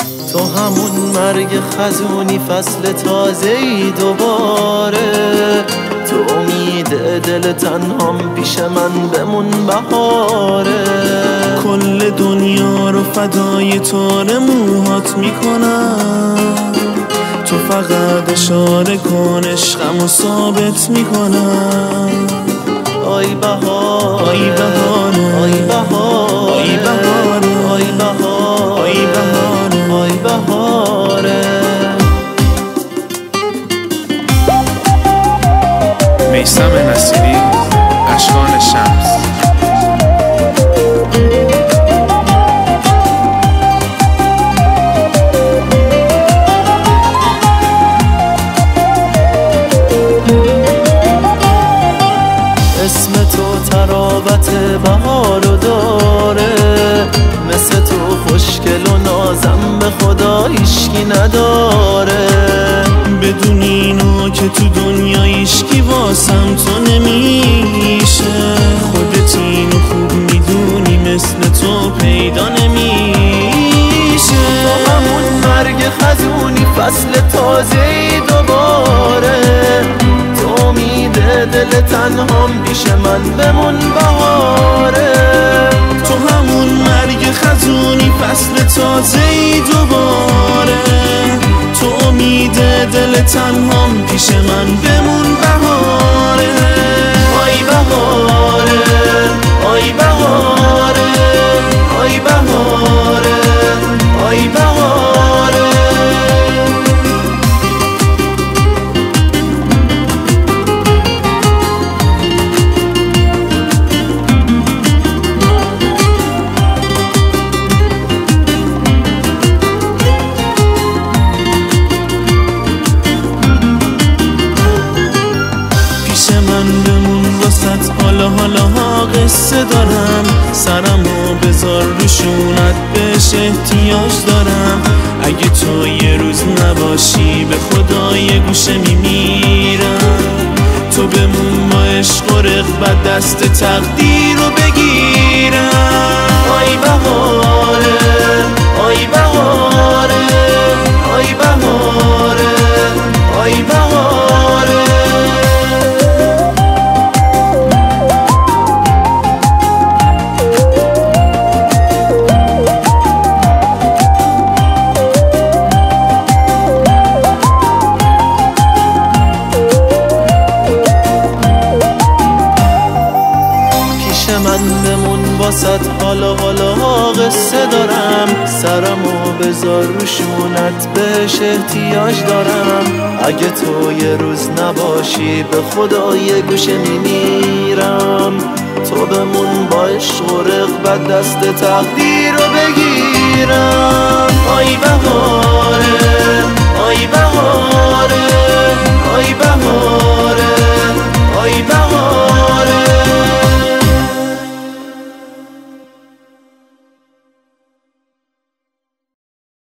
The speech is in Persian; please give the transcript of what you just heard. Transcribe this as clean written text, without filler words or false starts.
تو همون مرگ خزونی، فصل تازه‌ای دوباره. تو امید دل تنهام، پیش من بمون بهاره. کل دنیا رو فدای تار موهات میکنم، تو فقط اشاره کن عشقمو ثابت میکنم. آی بهاره، آی بهاره، آی بهاره، آی بهاره، آی بهاره، آی بهاره، آی بهاره. میثم نصیری، اشکان شمس. اسم تو تراوت بهارو داره، مثل تو خوشگل و نازم به خدا هیشکی نداره. بدون اینو که تو دنیا هیشکی واسم تو نمیشه. خودت اینو خوب میدونی، مثل تو پیدا نمیشه. تو همون مرگ خزونی، فصل تازه‌ای دوباره. تو امید دل تنهام، پیش من بمون بهاره. تو همون مرگ خزونی، فصل تازه‌ای دوباره. تو امید دل تنهام، پیش من بمون بهاره. آی بهاره، آی بهاره، آی بهاره، آی بهاره. حالا قصه دارم، سرمو بذار روشونت، بهش احتیاج دارم. اگه تو یه روز نباشی، به خدا یه گوشه میمیرم. تو بمون با عشق و رغبت، دست تقدیر رو بگیرم. آی بهاره، آی بهاره، آی بهاره، آی بهاره. من بمون واسط، حالا قصه دارم. سرمو بذار روشونت، بهش احتیاج دارم. اگه تو یه روز نباشی، به خدا یه گوشه میمیرم. تو بمون با عشق و رغبت، دست تقدیر رو بگیر.